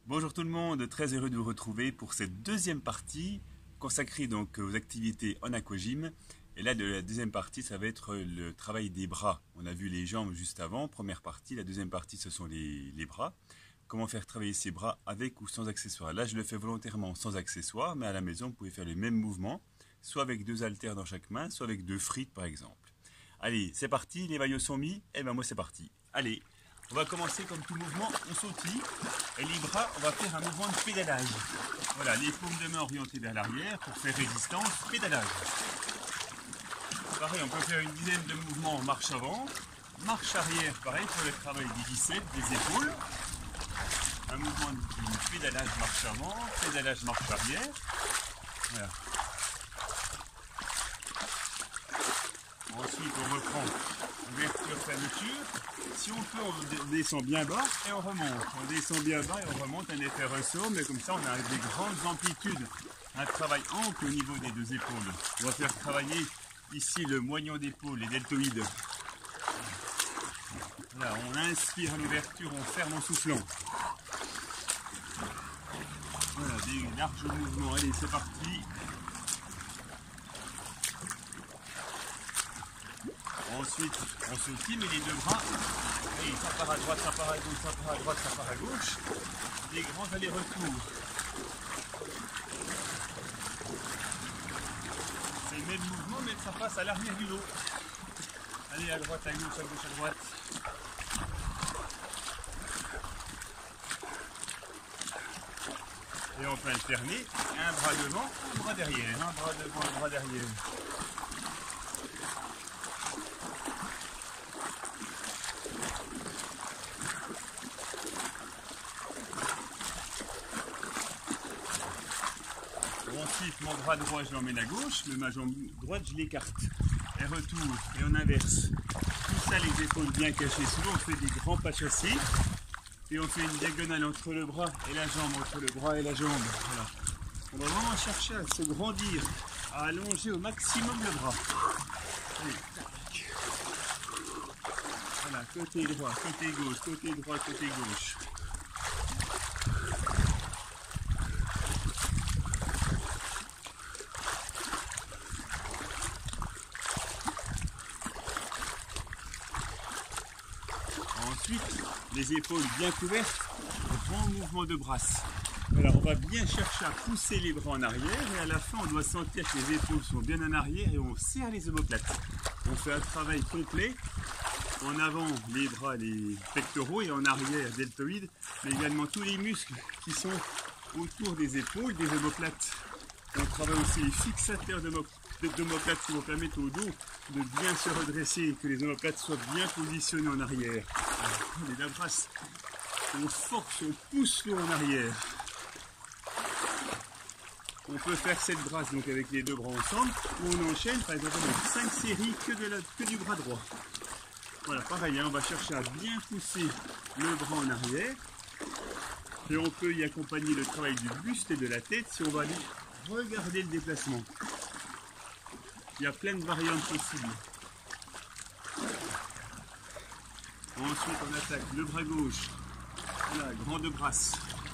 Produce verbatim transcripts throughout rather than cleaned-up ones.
Bonjour tout le monde, très heureux de vous retrouver pour cette deuxième partie consacrée donc aux activités en aquagym. Et là, de la deuxième partie, ça va être le travail des bras. On a vu les jambes juste avant, première partie. La deuxième partie, ce sont les, les bras. Comment faire travailler ses bras avec ou sans accessoires. Là, je le fais volontairement sans accessoires, mais à la maison, vous pouvez faire les mêmes mouvements, soit avec deux haltères dans chaque main, soit avec deux frites par exemple. Allez, c'est parti, les maillots sont mis, et ben moi c'est parti. Allez, on va commencer comme tout mouvement, on sautille, et les bras, on va faire un mouvement de pédalage. Voilà, les paumes de main orientées vers l'arrière pour faire résistance, pédalage. Pareil, on peut faire une dizaine de mouvements en marche avant, marche arrière, pareil pour le travail des biceps, des épaules. Un mouvement de pédalage marche avant, pédalage marche arrière. Voilà. Ensuite, on reprend ouverture, fermeture. Si on peut, on descend bien bas et on remonte. On descend bien bas et on remonte, un effet ressort, mais comme ça, on a des grandes amplitudes. Un travail ample au niveau des deux épaules. On va faire travailler ici le moignon d'épaule, les deltoïdes. Là, on inspire à l'ouverture, on ferme en soufflant. Voilà, des larges mouvements. Allez, c'est parti. Ensuite, on sautille, mais les deux bras, allez, ça part à droite, ça part à gauche, ça part à droite, ça part à gauche. Des grands allers-retours. C'est le même mouvement, mais ça passe à l'arrière du dos. Allez, à droite, à gauche, à gauche, à droite. Et on peut alterner un bras devant, un bras derrière, un bras devant, un bras derrière. Ensuite, mon bras droit, je l'emmène à gauche, mais ma jambe droite, je l'écarte. Et retour, et on inverse. Tout ça, les épaules bien cachées. Souvent, on fait des grands pas chassés. Et on fait une diagonale entre le bras et la jambe, entre le bras et la jambe. Voilà. On va vraiment chercher à se grandir, à allonger au maximum le bras. Allez, tac. Voilà, côté droit, côté gauche, côté droit, côté gauche. Ensuite, les épaules bien couvertes, grand mouvement de brasse. Voilà, on va bien chercher à pousser les bras en arrière et à la fin, on doit sentir que les épaules sont bien en arrière et on serre les omoplates. On fait un travail complet. En avant, les bras, les pectoraux et en arrière, deltoïdes, mais également tous les muscles qui sont autour des épaules, des omoplates. On travaille aussi les fixateurs d'omoplates qui vont permettre au dos de bien se redresser et que les omoplates soient bien positionnés en arrière. On la brasse, on force, on pousse l'eau en arrière. On peut faire cette brasse donc avec les deux bras ensemble, ou on enchaîne par exemple cinq séries que, de la, que du bras droit. Voilà, pareil, hein, on va chercher à bien pousser le bras en arrière. Et on peut y accompagner le travail du buste et de la tête si on va aller regarder le déplacement. Il y a plein de variantes possibles. Ensuite, on attaque le bras gauche. Voilà, grande brasse.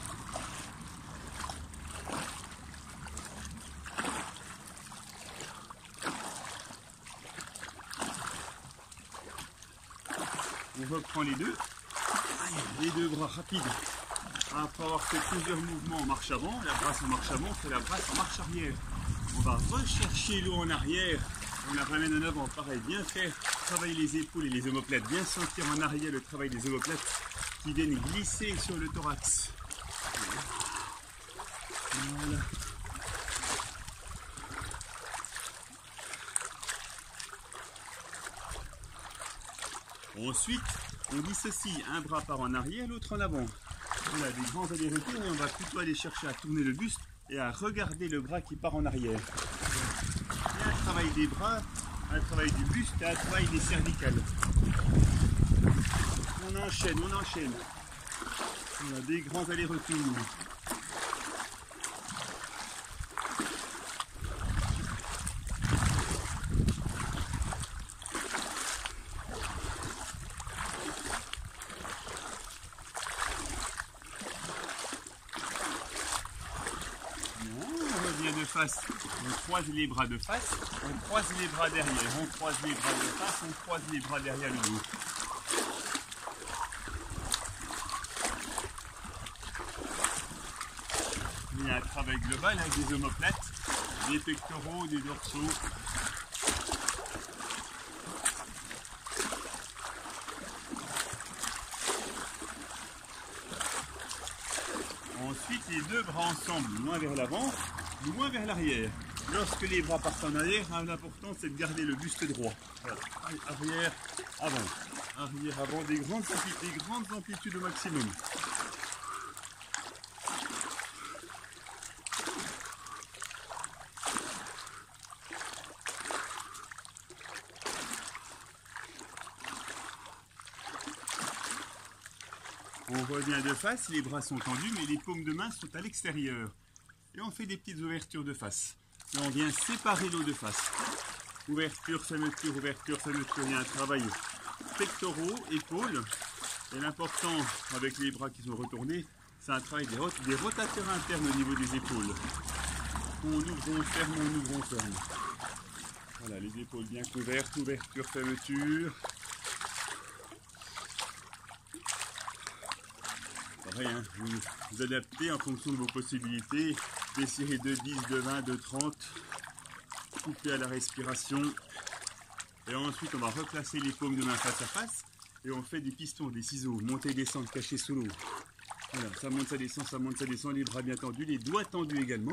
On reprend les deux. Les deux bras rapides. Après avoir fait plusieurs mouvements en marche avant, la brasse en marche avant, on fait la brasse en marche arrière. On va rechercher l'eau en arrière. On la ramène en avant, pareil, bien faire travailler les épaules et les omoplates, bien sentir en arrière le travail des omoplates qui viennent glisser sur le thorax. Voilà. Ensuite, on dissocie, un bras part en arrière, l'autre en avant. On a des grands allers-retours et on va plutôt aller chercher à tourner le buste et à regarder le bras qui part en arrière. Et un travail des bras, un travail du buste et un travail des cervicales. On enchaîne, on enchaîne. On a des grands allers-retours. face, on croise les bras de face, on croise les bras derrière, on croise les bras de face, on croise les bras derrière le dos. Il y a un travail global avec des omoplates, des pectoraux, des dorsaux. Ensuite, les deux bras ensemble, loin vers l'avant, loin vers l'arrière. Lorsque les bras partent en arrière, l'important c'est de garder le buste droit. Voilà. Arrière, avant. Arrière, avant, des grandes, des grandes amplitudes au maximum. On revient de face, les bras sont tendus, mais les paumes de main sont à l'extérieur. Et on fait des petites ouvertures de face. Là, on vient séparer l'eau de face. Ouverture, fermeture, ouverture, fermeture. Il y a un travail pectoraux, épaules. Et l'important, avec les bras qui sont retournés, c'est un travail des, rot des rotateurs internes au niveau des épaules. On ouvre, on ferme, on ouvre, on ferme. Voilà, les épaules bien couvertes, ouverture, fermeture. Pareil, hein, vous vous adaptez en fonction de vos possibilités. Des séries de dix, de vingt, de trente. Coupez à la respiration. Et ensuite, on va replacer les paumes de main face à face. Et on fait des pistons, des ciseaux. Monter, descendre, cacher sous l'eau. Voilà, ça monte, ça descend, ça monte, ça descend. Les bras bien tendus, les doigts tendus également.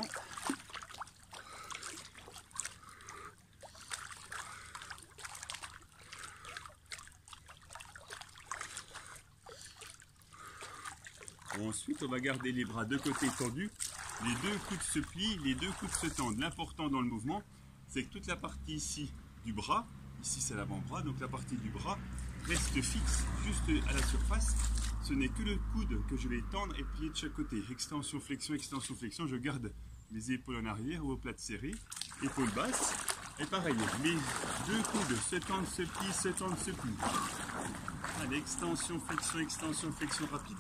Ensuite, on va garder les bras de côté tendus, les deux coudes se plient, les deux coudes se tendent. L'important dans le mouvement, c'est que toute la partie ici du bras, ici c'est l'avant-bras, donc la partie du bras reste fixe, juste à la surface. Ce n'est que le coude que je vais tendre et plier de chaque côté. Extension, flexion, extension, flexion. Je garde les épaules en arrière ou omoplates serrées, épaules basses. Et pareil, les deux coudes se tendent, se plient, se tendent, se plient. Allez, extension, flexion, extension, flexion rapide.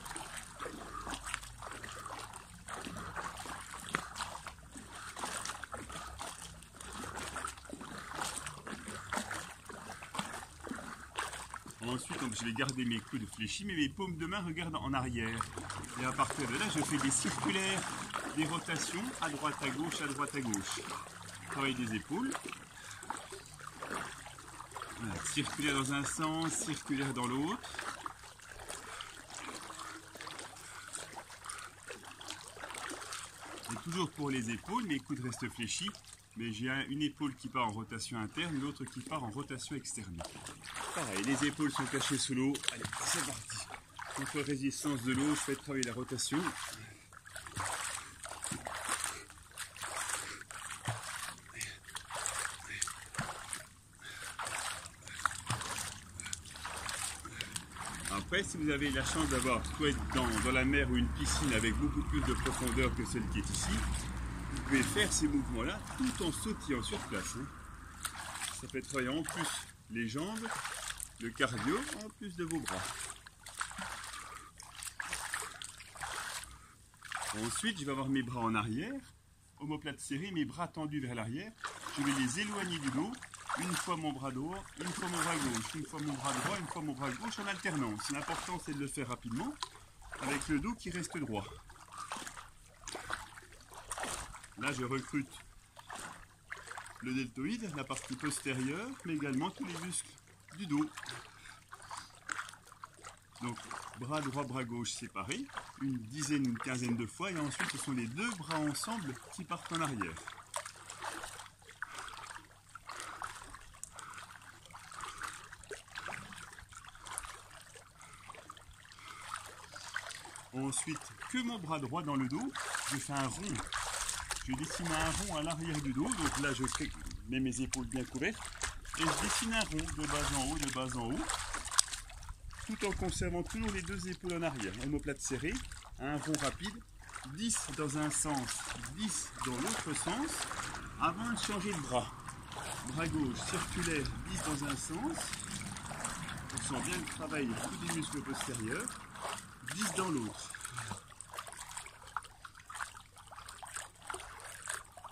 Ensuite, donc, je vais garder mes coudes fléchis, mais mes paumes de main regardent en arrière. Et à partir de là, je fais des circulaires, des rotations à droite, à gauche, à droite, à gauche. Travail des épaules. Voilà, circulaire dans un sens, circulaire dans l'autre. Et toujours pour les épaules, mes coudes restent fléchis. Mais j'ai une épaule qui part en rotation interne, l'autre qui part en rotation externe. Pareil, les épaules sont cachées sous l'eau. Allez, c'est parti. Contre résistance de l'eau, je fais travailler la rotation. Après, si vous avez la chance d'avoir soit être dans, dans la mer ou une piscine avec beaucoup plus de profondeur que celle qui est ici, vous pouvez faire ces mouvements-là tout en sautillant sur place. Hein. Ça fait travailler en plus les jambes, le cardio, en plus de vos bras. Ensuite, je vais avoir mes bras en arrière, omoplate serrée, mes bras tendus vers l'arrière. Je vais les éloigner du dos. Une fois mon bras droit, une fois mon bras gauche, une fois mon bras droit, une fois mon bras gauche en alternance. L'important, c'est de le faire rapidement, avec le dos qui reste droit. Là, je recrute le deltoïde, la partie postérieure, mais également tous les muscles du dos. Donc, bras droit, bras gauche séparés, une dizaine, une quinzaine de fois, et ensuite, ce sont les deux bras ensemble qui partent en arrière. Ensuite, que mon bras droit dans le dos, je fais un rond. Je dessine un rond à l'arrière du dos, donc là je fais, mets mes épaules bien couvertes, et je dessine un rond de bas en haut, de bas en haut, tout en conservant toujours les deux épaules en arrière. Omoplate serrée, un rond rapide, dix dans un sens, dix dans l'autre sens, avant de changer de bras. Bras gauche, circulaire, dix dans un sens, on sent bien le travail de tous les muscles postérieurs, dix dans l'autre.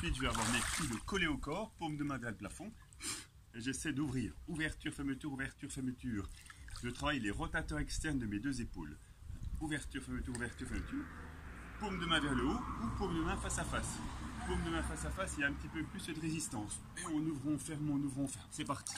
ensuite, je vais avoir mes coudes collés au corps, paume de main vers le plafond. Et j'essaie d'ouvrir. Ouverture, fermeture, ouverture, fermeture. Je travaille les rotateurs externes de mes deux épaules. Ouverture, fermeture, ouverture, fermeture. Paume de main vers le haut ou paume de main face à face. Paume de main face à face, il y a un petit peu plus de résistance. Et on ouvre, on ferme, on ouvre, on ferme. C'est parti.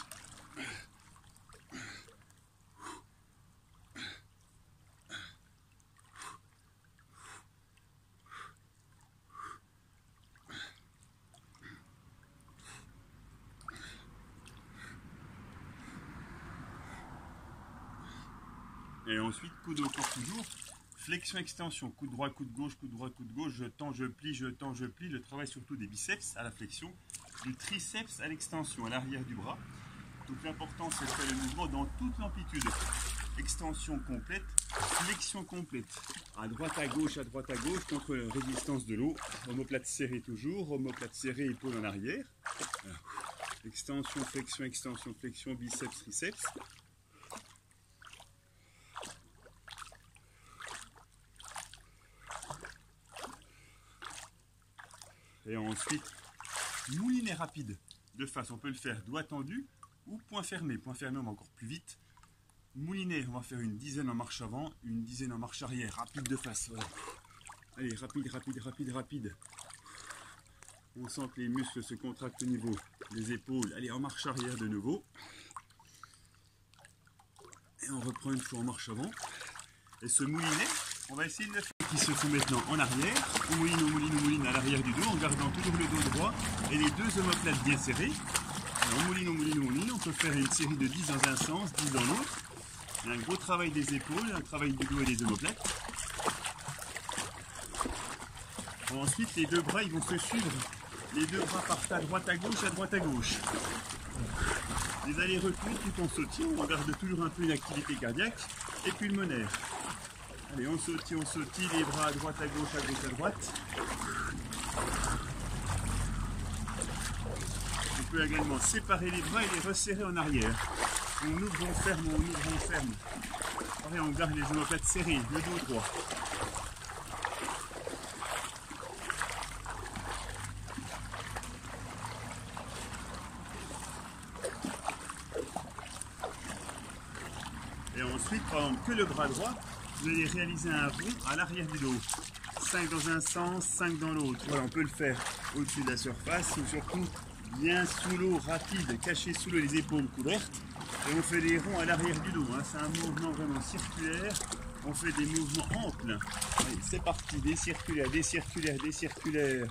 Et ensuite, coude au corps toujours. Flexion, extension, coup de droit, coup de gauche, coup de droit, coup de gauche, je tends, je plie, je tends, je plie. Le travail surtout des biceps à la flexion, du triceps à l'extension, à l'arrière du bras. Donc l'important c'est de faire le mouvement dans toute l'amplitude. Extension complète, flexion complète. À droite, à gauche, à droite, à gauche, contre la résistance de l'eau. Omoplate serrée toujours, omoplate serrée, épaule en arrière. Extension, flexion, extension, flexion, biceps, triceps. Et ensuite, moulinet rapide de face. On peut le faire doigt tendu ou point fermé. Point fermé, on va encore plus vite. Moulinet, on va faire une dizaine en marche avant, une dizaine en marche arrière. Rapide de face. Voilà. Allez, rapide, rapide, rapide, rapide. On sent que les muscles se contractent au niveau des épaules. Allez, en marche arrière de nouveau. Et on reprend une fois en marche avant. Et ce moulinet, on va essayer de le faire. Qui se font maintenant en arrière, on mouline, on mouline, on mouline à l'arrière du dos en gardant toujours le dos droit et les deux omoplates bien serrées. Alors, on mouline, on mouline, on mouline, on peut faire une série de dix dans un sens, dix dans l'autre. Il y a un gros travail des épaules, un travail du dos et des omoplates. Bon, ensuite, les deux bras ils vont se suivre. Les deux bras partent à droite, à gauche, à droite, à gauche. Les allers-retours tout en sautillant, on garde toujours un peu une activité cardiaque et pulmonaire. Allez, on sautille, on sautille, les bras à droite, à gauche, à gauche, à droite. On peut également séparer les bras et les resserrer en arrière. On ouvre, on ferme, on ouvre, on ferme. Pareil, on garde les omoplates serrées, le dos droit. Et ensuite, par exemple, que le bras droit, vous allez réaliser un rond à l'arrière du dos. cinq dans un sens, cinq dans l'autre. Voilà, on peut le faire au-dessus de la surface ou surtout bien sous l'eau, rapide, caché sous l'eau, les épaules couvertes. Et on fait des ronds à l'arrière du dos. Hein. C'est un mouvement vraiment circulaire. On fait des mouvements amples. Allez, c'est parti, des circulaires, des circulaires, des circulaires.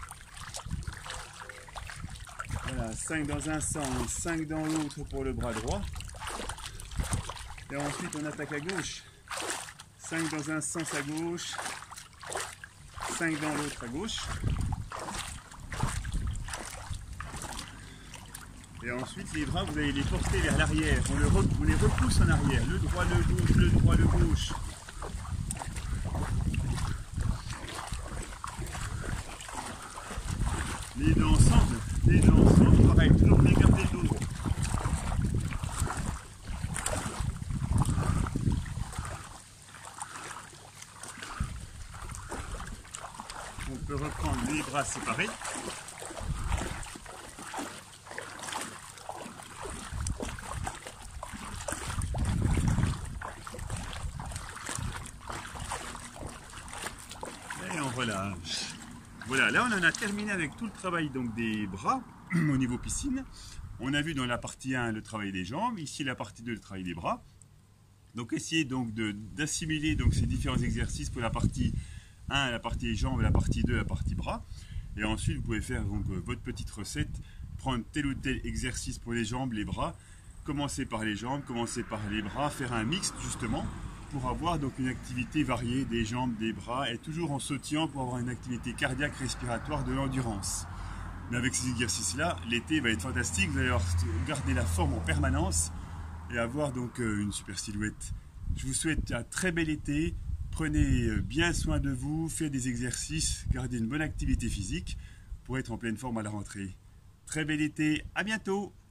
Voilà, cinq dans un sens, cinq dans l'autre pour le bras droit. Et ensuite, on attaque à gauche. cinq dans un sens à gauche, cinq dans l'autre à gauche. Et ensuite, les bras, vous allez les porter vers l'arrière. On, le on les repousse en arrière. Le droit, le gauche, le droit, le gauche. Les deux ensemble, les deux ensemble. Pareil, toujours bien garder le dos. On peut reprendre les bras séparés. Et on relâche. Voilà, là on en a terminé avec tout le travail donc des bras au niveau piscine. On a vu dans la partie un le travail des jambes, ici la partie deux le travail des bras. Donc essayez donc d'assimiler donc ces différents exercices pour la partie un, la partie jambes, la partie deux, la partie bras. Et ensuite vous pouvez faire donc votre petite recette, prendre tel ou tel exercice pour les jambes, les bras, commencer par les jambes, commencer par les bras, faire un mixte justement pour avoir donc une activité variée des jambes, des bras et toujours en sautillant pour avoir une activité cardiaque, respiratoire, de l'endurance. Mais avec ces exercices-là, l'été va être fantastique, vous allez garder la forme en permanence et avoir donc une super silhouette. Je vous souhaite un très bel été, prenez bien soin de vous, faites des exercices, gardez une bonne activité physique pour être en pleine forme à la rentrée. Très bel été, à bientôt!